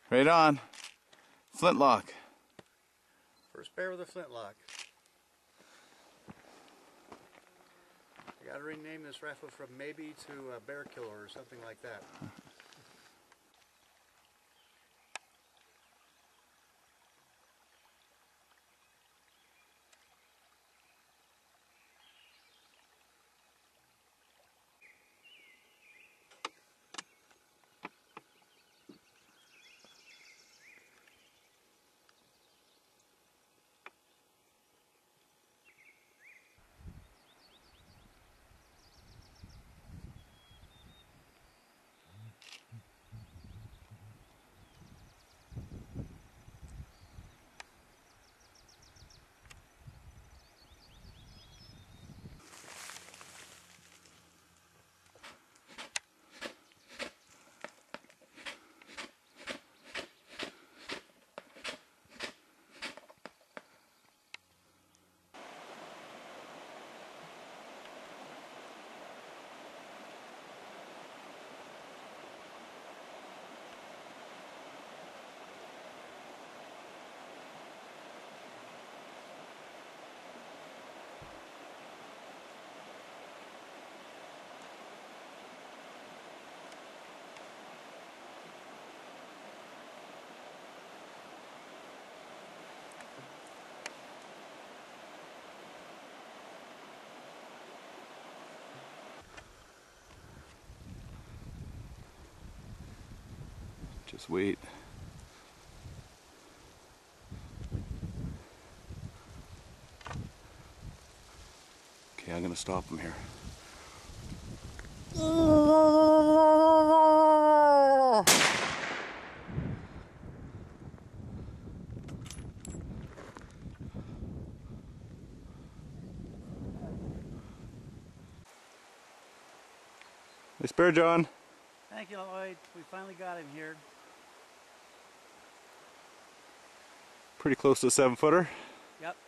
Right on. Flintlock. First bear with a flintlock. I gotta rename this rifle from maybe to a bear killer or something like that. Just wait. Okay, I'm gonna stop him here. Nice bear, John. Thank you, Lloyd. We finally got him here. Pretty close to a 7-footer. Yep.